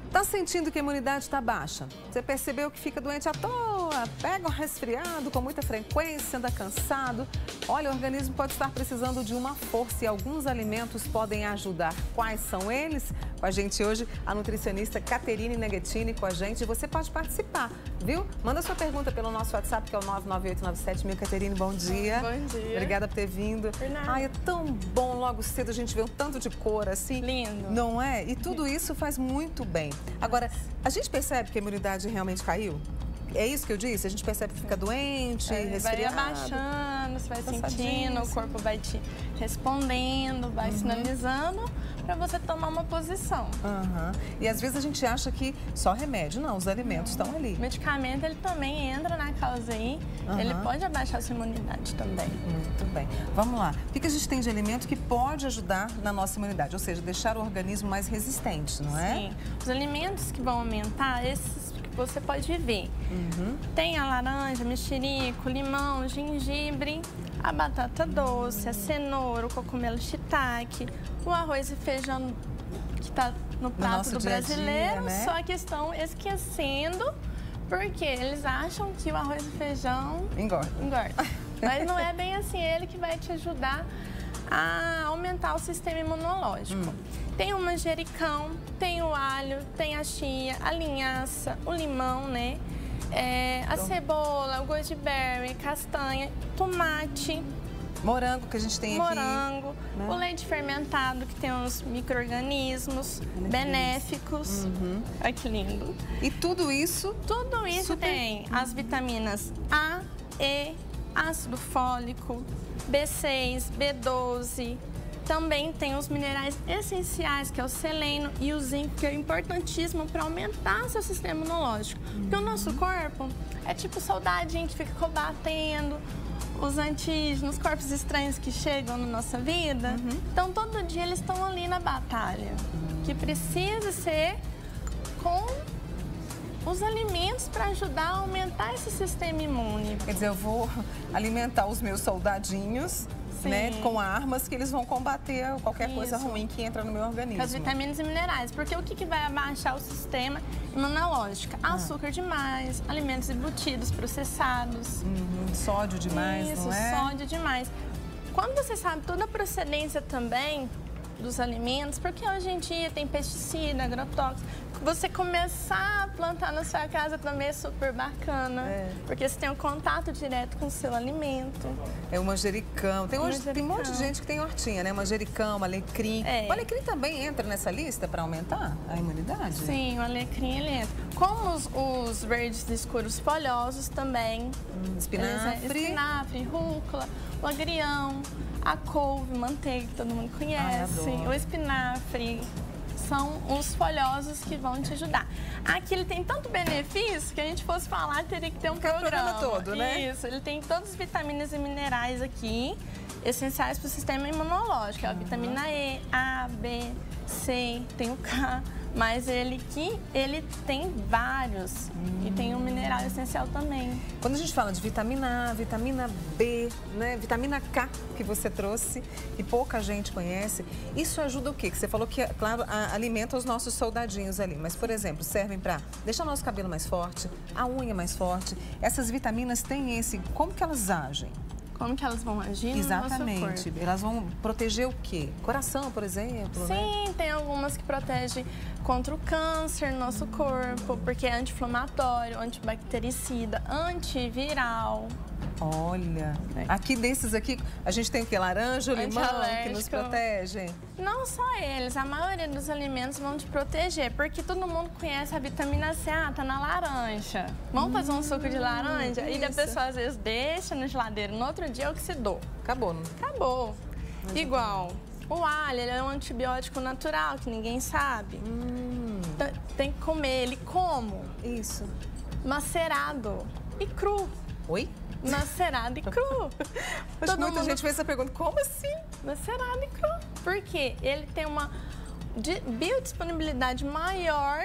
Tá sentindo que a imunidade está baixa? Você percebeu que fica doente à toa, pega um resfriado com muita frequência, anda cansado? Olha, o organismo pode estar precisando de uma força e alguns alimentos podem ajudar. Quais são eles? Com a gente hoje, a nutricionista Caterine Neghettini com a gente. Você pode participar, viu? Manda sua pergunta pelo nosso WhatsApp, que é o 99897.000. Caterine, bom dia. Bom dia. Obrigada por ter vindo. Por nada. Ai, é tão bom logo cedo a gente ver um tanto de cor assim. Lindo. Não é? E tudo isso faz muito bem. Agora, a gente percebe que a imunidade realmente caiu? É isso que eu disse? A gente percebe que fica doente, resfriado. Vai abaixando, você vai sentindo, o corpo vai te respondendo, vai sinalizando para você tomar uma posição. E às vezes a gente acha que só remédio, não, os alimentos estão ali. O medicamento, ele também entra na causa aí, ele pode abaixar a sua imunidade também. Muito bem. Vamos lá. O que a gente tem de alimento que pode ajudar na nossa imunidade? Ou seja, deixar o organismo mais resistente, não é? Sim. Os alimentos que vão aumentar, esses que você pode ver. Tem a laranja, mexerico, limão, gengibre, a batata doce, a cenoura, o cogumelo shiitake, o arroz e feijão que está no prato do brasileiro, né? Só que estão esquecendo porque eles acham que o arroz e feijão engorda. Mas não é bem assim, ele que vai te ajudar a aumentar o sistema imunológico. Tem o manjericão, tem o alho, tem a chia, a linhaça, o limão, né? A cebola, o goji berry, castanha, tomate. Morango, que a gente tem aqui. Morango, né? O leite fermentado, que tem uns micro-organismos benéficos. Olha que lindo. E tudo isso? Tudo isso tem as vitaminas A, E, ácido fólico, B6, B12. Também tem os minerais essenciais, que é o selênio e o zinco, que é importantíssimo para aumentar seu sistema imunológico. Porque o nosso corpo é tipo soldadinho que fica combatendo os antígenos, corpos estranhos que chegam na nossa vida. Então, todo dia eles estão ali na batalha, que precisa ser com os alimentos para ajudar a aumentar esse sistema imune. Quer dizer, eu vou alimentar os meus soldadinhos, né, com armas que eles vão combater qualquer coisa ruim que entra no meu organismo. Com as vitaminas e minerais, porque o que vai abaixar o sistema imunológico? Açúcar demais, alimentos embutidos, processados. Sódio demais, não é? Sódio demais. Quando você sabe toda a procedência também dos alimentos, porque hoje em dia tem pesticida, agrotóxico, você começar a plantar na sua casa também é super bacana, porque você tem um contato direto com o seu alimento. É o manjericão. Tem um monte de gente que tem hortinha, né? Manjericão, alecrim. O alecrim também entra nessa lista para aumentar a imunidade? Sim, o alecrim ele entra. Como os verdes escuros folhosos também. Espinafre, rúcula, o agrião, a couve, manteiga, que todo mundo conhece, o espinafre. São os folhosos que vão te ajudar. Aqui ele tem tanto benefício que a gente fosse falar, teria que ter um programa todo, né? Isso, ele tem todas as vitaminas e minerais aqui, essenciais para o sistema imunológico. É a vitamina E, A, B, C, tem o K, mas ele tem vários e tem um mineral essencial também. Quando a gente fala de vitamina A, vitamina B, né, vitamina K que você trouxe e pouca gente conhece, isso ajuda o quê? Que você falou que, claro, alimenta os nossos soldadinhos ali, mas, por exemplo, servem para deixar o nosso cabelo mais forte, a unha mais forte. Essas vitaminas têm como que elas agem? Como que elas vão agir no nosso corpo? Elas vão proteger o quê? Coração, por exemplo? Sim, né? Tem algumas que protegem contra o câncer no nosso corpo, porque é anti-inflamatório, antibactericida, antiviral. Olha, aqui desses aqui, a gente tem o quê? Laranja ou limão que nos protegem? Não só eles, a maioria dos alimentos vão te proteger, porque todo mundo conhece a vitamina C, tá na laranja. Vamos fazer um suco de laranja? E a pessoa às vezes deixa na geladeira, no outro dia oxidou. Acabou, não? Acabou. Igual, o alho, ele é um antibiótico natural, que ninguém sabe. Tem que comer ele como? Isso. Macerado e cru. Oi? Macerado e cru. Muita gente fez essa pergunta, como assim? Macerado e cru. Porque ele tem uma biodisponibilidade maior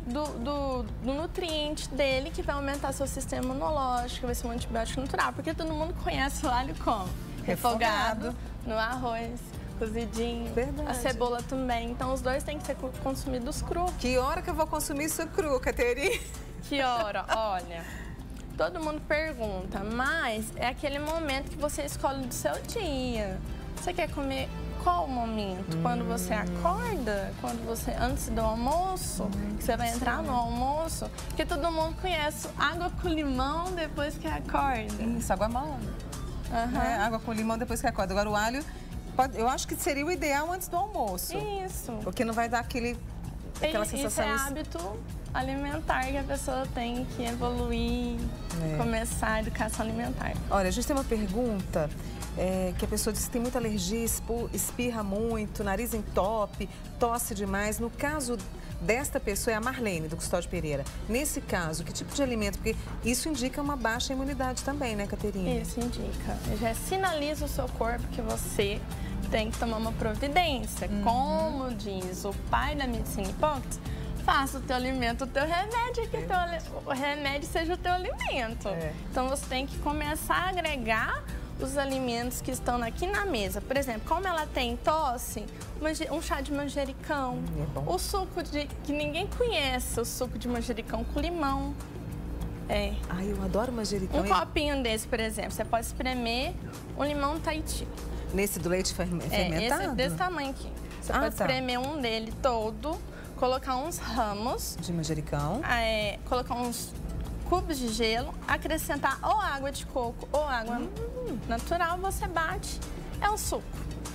do nutriente dele, que vai aumentar seu sistema imunológico, vai ser um antibiótico natural. Porque todo mundo conhece o alho como? Refogado no arroz, cozidinho. Verdade. A cebola também. Então, os dois têm que ser consumidos cru. Que hora que eu vou consumir isso cru, Caterine? Que hora? Olha, todo mundo pergunta, mas é aquele momento que você escolhe do seu dia. Você quer comer qual momento? Quando você acorda? Quando você, antes do almoço? Que você vai entrar no almoço? Porque todo mundo conhece água com limão depois que acorda. Isso, água mole. Água com limão depois que acorda. Agora o alho, eu acho que seria o ideal antes do almoço. Isso. Porque não vai dar aquela sensação... Isso é hábito alimentar que a pessoa tem que evoluir, começar a educação alimentar. Olha, a gente tem uma pergunta que a pessoa diz que tem muita alergia, espirra muito, nariz entope, tosse demais. No caso desta pessoa é a Marlene, do Custódio Pereira. Nesse caso, que tipo de alimento? Porque isso indica uma baixa imunidade também, né, Caterine? Isso indica. Já sinaliza o seu corpo que você tem que tomar uma providência. Como diz o pai da medicina hipócrita, faça o teu alimento o teu remédio, que o remédio seja o teu alimento. Então, você tem que começar a agregar os alimentos que estão aqui na mesa. Por exemplo, como ela tem tosse, um chá de manjericão, o suco que ninguém conhece, o suco de manjericão com limão. Ai, eu adoro manjericão. Um copinho desse, por exemplo, você pode espremer um limão Tahiti. Nesse do leite fermentado? Esse é desse tamanho aqui. Você pode espremer um dele todo, colocar uns ramos de manjericão, colocar uns cubos de gelo, acrescentar ou água de coco ou água natural, você bate, é um suco.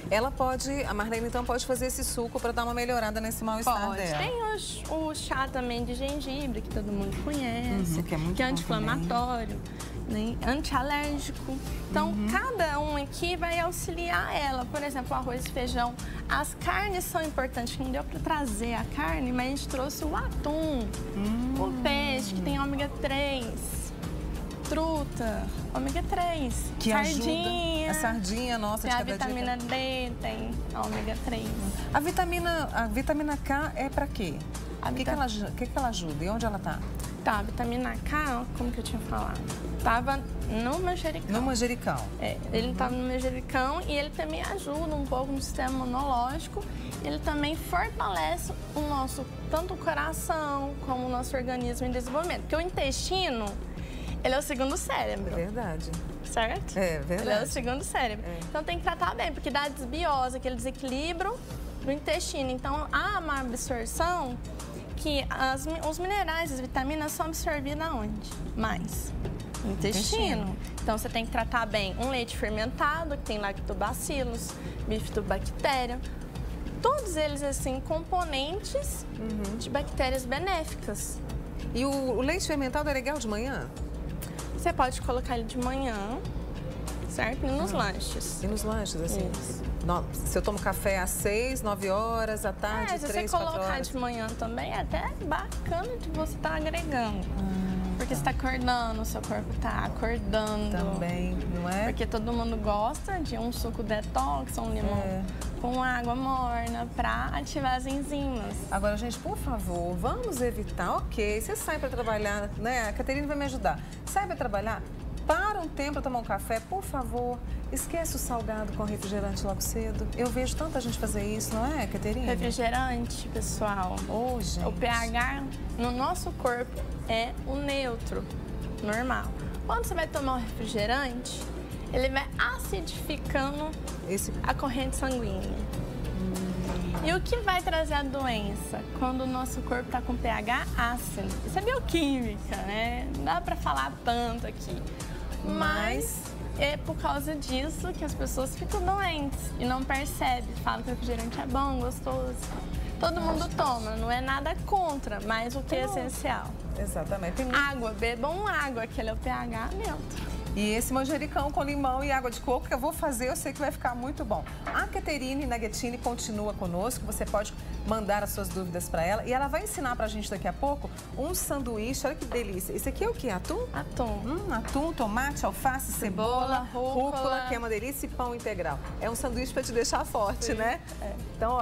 A Marlene então pode fazer esse suco para dar uma melhorada nesse mal-estar dela. Tem o chá também de gengibre, que todo mundo conhece, que é anti-inflamatório, né? Anti-alérgico. Então, cada um aqui vai auxiliar ela. Por exemplo, o arroz e feijão. As carnes são importantes. Não deu para trazer a carne, mas a gente trouxe o atum, o peixe, que tem ômega 3, truta, ômega 3, que sardinha. A sardinha, nossa, tem a vitamina D, tem a ômega 3. A vitamina K é para quê? O que ela ajuda e onde ela tá? Tá, a vitamina K, como que eu tinha falado? Tava no manjericão. No manjericão. Ele tava no manjericão e ele também ajuda um pouco no sistema imunológico. Ele também fortalece o nosso, tanto o coração como o nosso organismo em desenvolvimento. Porque o intestino, ele é o segundo cérebro. É verdade. Certo? É verdade. Ele é o segundo cérebro. Então tem que tratar bem, porque dá desbiose, aquele desequilíbrio do intestino. Então há uma absorção que os minerais, as vitaminas são absorvidas aonde? Mais? No intestino. Então você tem que tratar bem um leite fermentado, que tem lactobacilos, bifidobactéria. Todos eles, assim, componentes de bactérias benéficas. E o leite fermentado é legal de manhã? Você pode colocar ele de manhã, certo? E nos lanches. E nos lanches, assim? Isso. Se eu tomo café às 6, 9 horas, à tarde, 3, 4 horas. Se você colocar de manhã também, é até bacana de você estar agregando. Porque você está acordando, o seu corpo está acordando. Também, não é? Porque todo mundo gosta de um suco detox, um limão com água morna para ativar as enzimas. Agora, gente, por favor, vamos evitar. Ok, você sai para trabalhar, né? A Caterine vai me ajudar. Sai para trabalhar, para um tempo para tomar um café, por favor. Esquece o salgado com refrigerante logo cedo. Eu vejo tanta gente fazer isso, não é, Caterine? Refrigerante, pessoal. Gente. O pH no nosso corpo é o neutro, normal. Quando você vai tomar um refrigerante, ele vai acidificando a corrente sanguínea. E o que vai trazer a doença? Quando o nosso corpo está com pH ácido. Isso é bioquímica, né? Não dá para falar tanto aqui. Mas é por causa disso que as pessoas ficam doentes e não percebem. Falam que o refrigerante é bom, gostoso. Todo mundo toma, não é nada contra, mas o que é essencial? Exatamente. Água, bebam água, aquele é o pH neutro. E esse manjericão com limão e água de coco que eu vou fazer, eu sei que vai ficar muito bom. A Caterine Naghettini continua conosco, você pode mandar as suas dúvidas para ela. E ela vai ensinar pra gente daqui a pouco um sanduíche, olha que delícia. Esse aqui é o que? Atum? Atum. Atum, tomate, alface, cebola, rúcula, que é uma delícia, e pão integral. É um sanduíche para te deixar forte, né? Então, olha,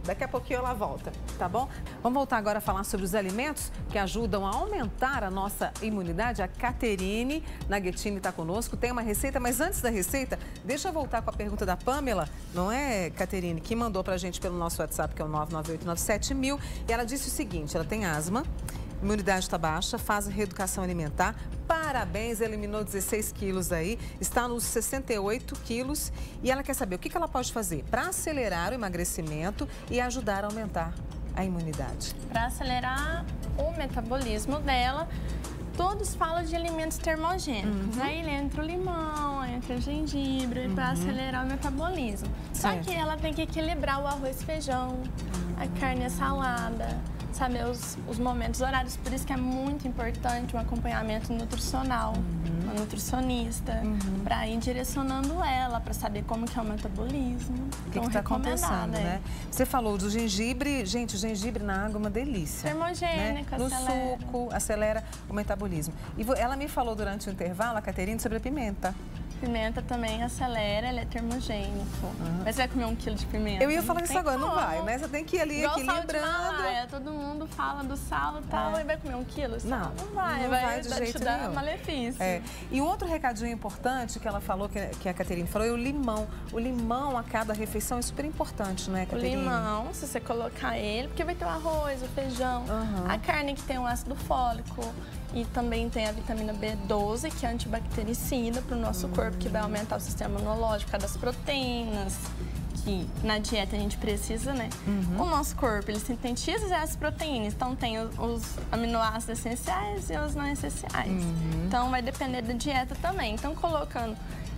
Daqui a pouquinho ela volta, tá bom? Vamos voltar agora a falar sobre os alimentos que ajudam a aumentar a nossa imunidade. A Caterine Naghettini está conosco, tem uma receita, mas antes da receita, deixa eu voltar com a pergunta da Pamela, não é, Caterine, que mandou pra gente pelo nosso WhatsApp, que é o 99897.000, e ela disse o seguinte, ela tem asma, imunidade está baixa, faz reeducação alimentar, parabéns, eliminou 16 quilos aí, está nos 68 quilos e ela quer saber o que ela pode fazer para acelerar o emagrecimento e ajudar a aumentar a imunidade. Para acelerar o metabolismo dela, todos falam de alimentos termogênicos. Aí entra o limão, entra o gengibre para acelerar o metabolismo. Só que ela tem que equilibrar o arroz e feijão, a carne e a salada, saber os momentos, os horários. Por isso que é muito importante um acompanhamento nutricional, uma nutricionista, para ir direcionando ela, para saber como que é o metabolismo. O que está acontecendo, né? Você falou do gengibre. Gente, o gengibre na água é uma delícia. Termogênico, né? No suco, acelera o metabolismo. E ela me falou durante o intervalo, a Caterine, sobre a pimenta. Pimenta também acelera, ele é termogênico. Mas você vai comer 1 quilo de pimenta? Eu ia falar isso agora, não vai, né? Você tem que ir ali igual equilibrando. Sal de Himalaia, todo mundo fala do sal e tal, e vai comer 1 quilo? Não, não vai, vai de te jeito dar nenhum. malefício. E um outro recadinho importante que ela falou, que a Caterine falou, é o limão. O limão a cada refeição é super importante, não é, Caterine? O limão, se você colocar ele, porque vai ter o arroz, o feijão, a carne que tem o ácido fólico, e também tem a vitamina B12, que é antibactericida para o nosso corpo, que vai aumentar o sistema imunológico, por causa das proteínas, que na dieta a gente precisa, né? O nosso corpo, ele sintetiza essas proteínas, então tem os aminoácidos essenciais e os não essenciais. Então vai depender da dieta também. Então colocando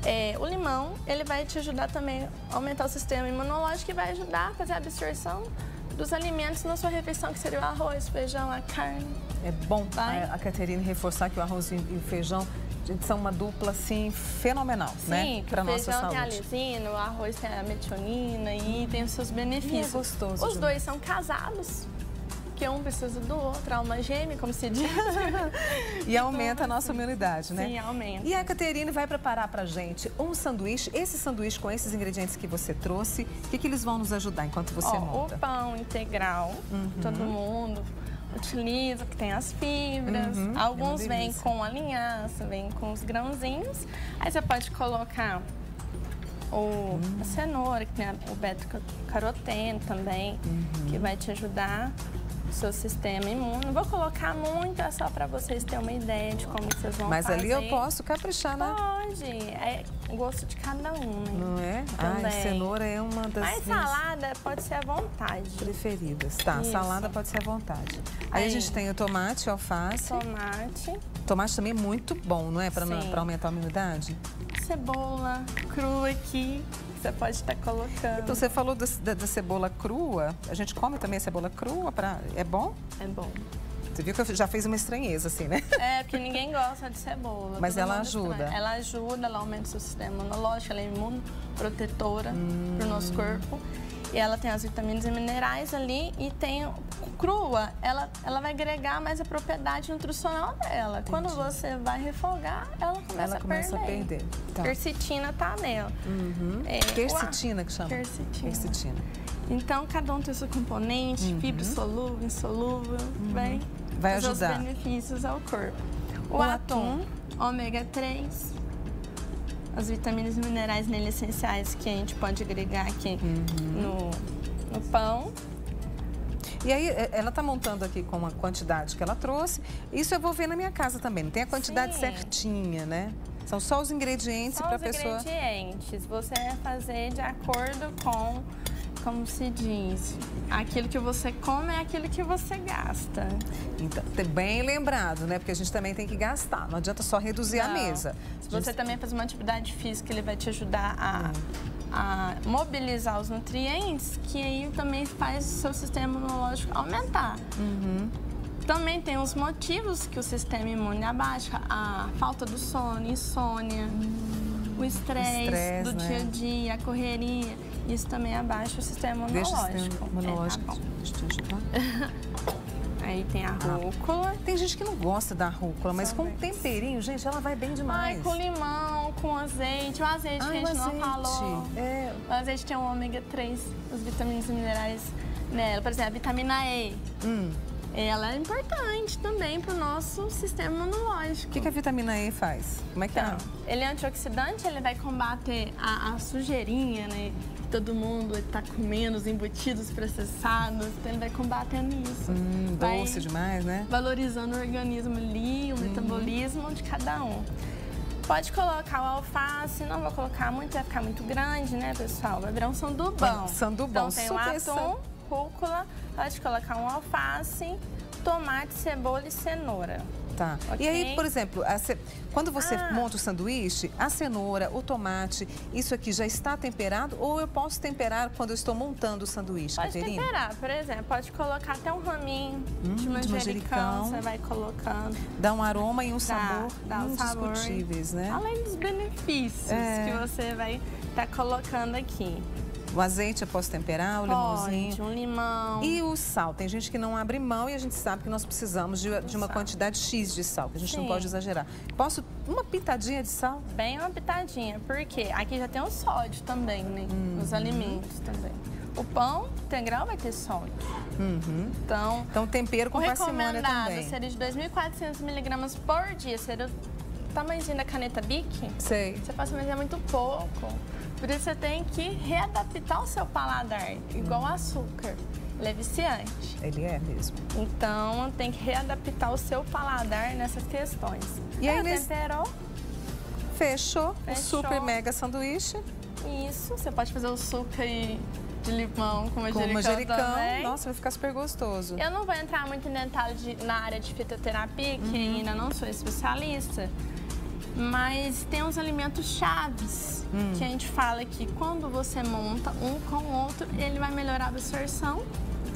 o limão, ele vai te ajudar também a aumentar o sistema imunológico e vai ajudar a fazer a absorção dos alimentos na sua refeição, que seria o arroz, o feijão, a carne. É bom a Caterine reforçar que o arroz e o feijão são uma dupla, assim, fenomenal, né? Para nossa saúde. O feijão tem a lisina, o arroz tem a metionina e tem os seus benefícios. E é gostoso. Os dois são casados, que um precisa do outro, alma gêmea, como se diz. E aumenta a nossa imunidade, né? Sim, aumenta. E a Caterine vai preparar pra gente um sanduíche. Esse sanduíche com esses ingredientes que você trouxe, o que eles vão nos ajudar enquanto você monta? O pão integral, todo mundo utiliza, que tem as fibras. Alguns vêm com a linhaça, vêm com os grãozinhos. Aí você pode colocar a cenoura, que tem o beta-caroteno também, que vai te ajudar o seu sistema imune. Não vou colocar muito, é só para vocês terem uma ideia de como vocês vão fazer. Mas ali eu posso caprichar, né? Pode, é gosto de cada um, né? Não é? Também. Cenoura é uma das Mas salada pode ser à vontade. Preferidas. Tá, Isso. Salada pode ser à vontade. Aí a gente tem o tomate, alface. Tomate também é muito bom, não é? Para aumentar a imunidade. Cebola crua aqui, você pode estar colocando. Então, você falou da cebola crua. A gente come também a cebola crua? É bom? É bom. Você viu que eu já fez uma estranheza, assim, né? É, porque ninguém gosta de cebola. Mas ela ajuda. Ela ajuda, ela aumenta o seu sistema imunológico, ela é imunoprotetora para o nosso corpo. E ela tem as vitaminas e minerais ali e tem crua, ela vai agregar mais a propriedade nutricional dela. Entendi. Quando você vai refogar, ela começa a perder. Tá. Quercetina tá nela. Quercetina que chama? Quercetina. Então, cada um tem o seu componente, fibra solúvel, insolúvel, vai ajudar os benefícios ao corpo. O atum, ômega 3, as vitaminas e minerais nele essenciais que a gente pode agregar aqui no pão. E aí, ela está montando aqui com a quantidade que ela trouxe. Isso eu vou ver na minha casa também. Não tem a quantidade certinha, né? São só os ingredientes para a pessoa... Só os ingredientes. Você vai fazer de acordo com, como se diz, aquilo que você come é aquilo que você gasta. Então, bem lembrado, né? Porque a gente também tem que gastar. Não adianta só reduzir a mesa. Se você também faz uma atividade física, ele vai te ajudar a mobilizar os nutrientes, que aí também faz o seu sistema imunológico aumentar. Também tem os motivos que o sistema imune abaixa, a falta do sono, insônia, o estresse do dia a dia, a correria. Isso também abaixa o sistema imunológico. Deixa o sistema imunológico. Deixa eu te ajudar. Aí tem a rúcula. Tem gente que não gosta da rúcula, mas com temperinho, gente, ela vai bem demais. Com limão, com azeite. O azeite que a gente não falou. O azeite tem o ômega 3, as vitaminas e minerais nela. Por exemplo, a vitamina E. Ela é importante também para o nosso sistema imunológico. O que a vitamina E faz? Como é que é? Ele é antioxidante, ele vai combater a sujeirinha, né? Todo mundo está comendo os embutidos processados, então ele vai combatendo isso. Doce demais, né? Valorizando o organismo ali, o metabolismo de cada um. Pode colocar o alface, não vou colocar muito, vai ficar muito grande, né, pessoal? Vai virar um sandubão. Sandubão, então tem o atum, rúcula, pode colocar um alface, tomate, cebola e cenoura. Tá. Okay. E aí, por exemplo, quando você monta o sanduíche, a cenoura, o tomate, isso aqui já está temperado ou eu posso temperar quando eu estou montando o sanduíche, Pode Caterine? temperar, por exemplo, pode colocar até um raminho de manjericão, você vai colocando. Dá um aroma e um sabor indiscutíveis, né? Além dos benefícios que você vai estar colocando aqui. O azeite eu posso temperar, o limãozinho. Um limão. E o sal? Tem gente que não abre mão e a gente sabe que nós precisamos de uma quantidade X de sal, que a gente não pode exagerar. Posso uma pitadinha de sal? Bem uma pitadinha, porque aqui já tem o sódio também, né? Nos alimentos também. O pão integral vai ter sódio. Então o tempero com parcimônia também. O recomendado seria de 2.400 miligramas por dia. Seria o tamanhozinho da caneta Bic. Sei. Você passa, mas é muito pouco. Por isso você tem que readaptar o seu paladar, igual o açúcar. Ele é viciante. Ele é mesmo. Então tem que readaptar o seu paladar nessas questões. E aí, temperou? Fechou o super mega sanduíche. Isso, você pode fazer o suco aí de limão com manjericão também. Nossa, vai ficar super gostoso. Eu não vou entrar muito em detalhe na área de fitoterapia, que ainda não sou especialista. Mas tem uns alimentos chaves que a gente fala que quando você monta um com o outro, ele vai melhorar a absorção.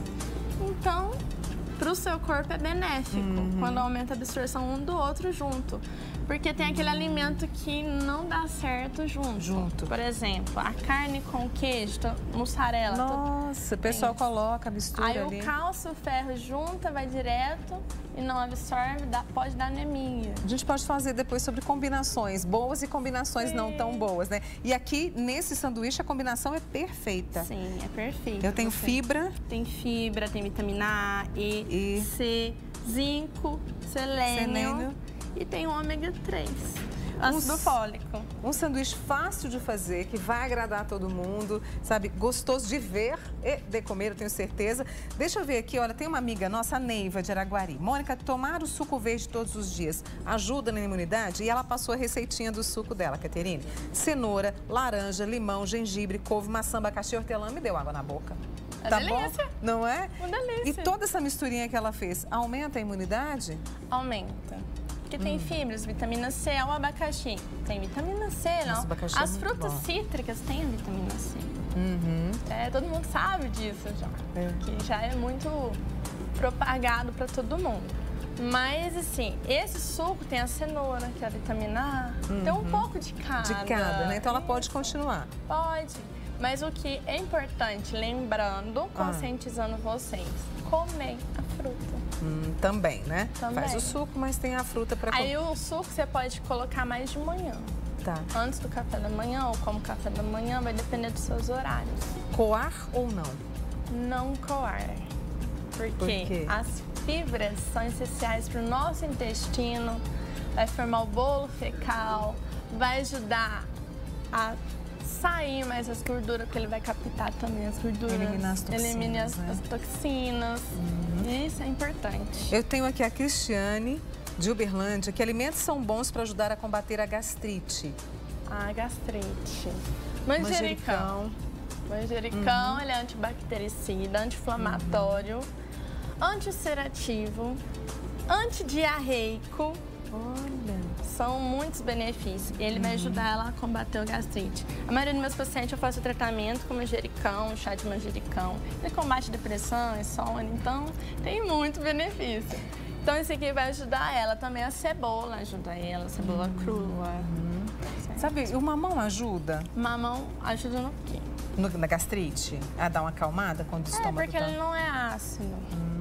Então, para o seu corpo é benéfico quando aumenta a absorção um do outro junto. Porque tem aquele alimento que não dá certo junto. Por exemplo, a carne com queijo, mussarela. Nossa, o pessoal coloca, mistura aí ali. Aí o cálcio, o ferro junta, vai direto e não absorve, pode dar anemia. A gente pode fazer depois sobre combinações boas e combinações não tão boas, né? E aqui, nesse sanduíche, a combinação é perfeita. Sim, é perfeita. Eu tenho fibra. Tem fibra, tem vitamina A, E, C, zinco, selênio. E tem o ômega 3, ácido fólico. Um sanduíche fácil de fazer, que vai agradar todo mundo, sabe? Gostoso de ver e de comer, eu tenho certeza. Deixa eu ver aqui, olha, tem uma amiga nossa, a Neiva, de Araguari. Mônica, tomar o suco verde todos os dias ajuda na imunidade? E ela passou a receitinha do suco dela, Caterine. Cenoura, laranja, limão, gengibre, couve, maçã, abacaxi, hortelã, me deu água na boca. Tá delícia. Bom? Não é? Uma delícia. E toda essa misturinha que ela fez, aumenta a imunidade? Aumenta. Porque tem fibras, vitamina C, o abacaxi tem vitamina C, não? Nossa, as frutas cítricas têm a vitamina C. Todo mundo sabe disso já, que já é muito propagado para todo mundo. Mas, assim, esse suco tem a cenoura, que é a vitamina A, tem um pouco de cada. De cada, né? Então ela pode continuar. Pode. Mas o que é importante, lembrando, conscientizando vocês, comer a fruta. Também, né? Também. Faz o suco, mas tem a fruta para comer. Aí o suco você pode colocar mais de manhã. Tá. Antes do café da manhã ou como café da manhã, vai depender dos seus horários. Coar ou não? Não coar. Por quê? As fibras são essenciais para o nosso intestino, vai formar o bolo fecal, vai ajudar a sair mais as gorduras, porque ele vai captar também as gorduras. Eliminar as toxinas. Elimina as toxinas. Isso é importante. Eu tenho aqui a Cristiane, de Uberlândia, que alimentos são bons para ajudar a combater a gastrite? A gastrite. Manjericão. Manjericão, ele é antibactericida, anti-inflamatório, antisserativo, antidiarreico. Olha. São muitos benefícios. Ele vai ajudar ela a combater o gastrite. A maioria dos meus pacientes eu faço tratamento com manjericão, chá de manjericão. Ele combate depressão, insônia, então tem muito benefício. Então esse aqui vai ajudar ela. Também a cebola ajuda ela, a cebola crua. Sabe, o mamão ajuda? Mamão ajuda no quê? Na gastrite? A dar uma acalmada quando o estômago porque ele não é ácido.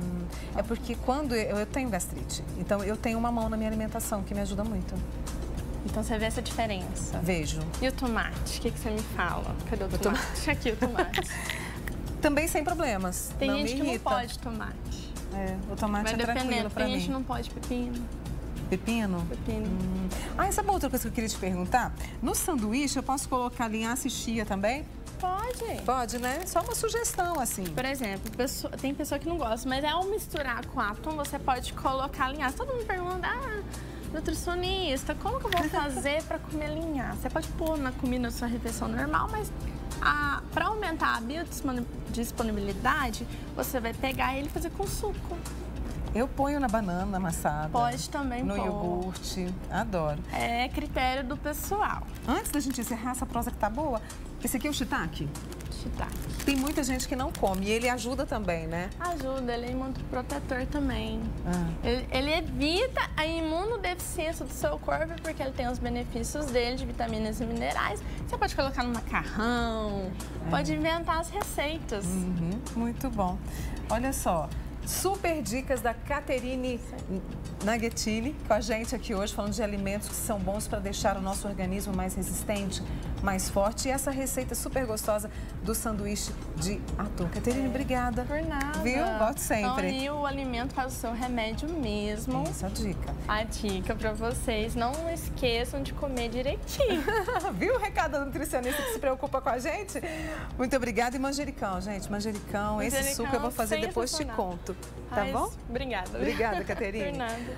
É porque quando eu tenho gastrite, então eu tenho mamão na minha alimentação, que me ajuda muito. Então você vê essa diferença? Vejo. E o tomate? O que você me fala? Cadê o tomate? Aqui o tomate. Também sem problemas. Tem não gente me que não irrita. pode tomate. O tomate é tranquilo pra mim. Tem gente que não pode pepino. Pepino? Pepino. Essa é uma outra coisa que eu queria te perguntar. No sanduíche, eu posso colocar linhaça e chia também? Pode. Pode, né? Só uma sugestão, assim. Por exemplo, tem pessoa que não gosta, mas ao misturar com atum, você pode colocar linhaça. Todo mundo pergunta, nutricionista, como que eu vou fazer para comer linhaça? Você pode pôr na comida da sua refeição normal, mas para aumentar a biodisponibilidade, você vai pegar ele e fazer com suco. Eu ponho na banana amassada. Pode também pôr. No iogurte. Adoro. É critério do pessoal. Antes da gente encerrar essa prosa que tá boa, esse aqui é o shiitake? Shiitake. Tem muita gente que não come e ele ajuda também, né? Ajuda, ele é imunoprotetor também. Ele evita a imunodeficiência do seu corpo porque ele tem os benefícios dele de vitaminas e minerais. Você pode colocar no macarrão, pode inventar as receitas. Muito bom. Olha só. Super dicas da Caterine Naghettini com a gente aqui hoje, falando de alimentos que são bons para deixar o nosso organismo mais resistente, mais forte. E essa receita super gostosa do sanduíche de atum. Caterine, obrigada. Por nada. Viu? Volte sempre. Então, e o alimento faz o seu remédio mesmo. Essa dica. A dica para vocês, não esqueçam de comer direitinho. Viu o recado da nutricionista que se preocupa com a gente? Muito obrigada. E manjericão, gente. Manjericão, esse suco eu vou fazer depois, te conto. Tá bom? Obrigada. Obrigada, Caterine. Por nada.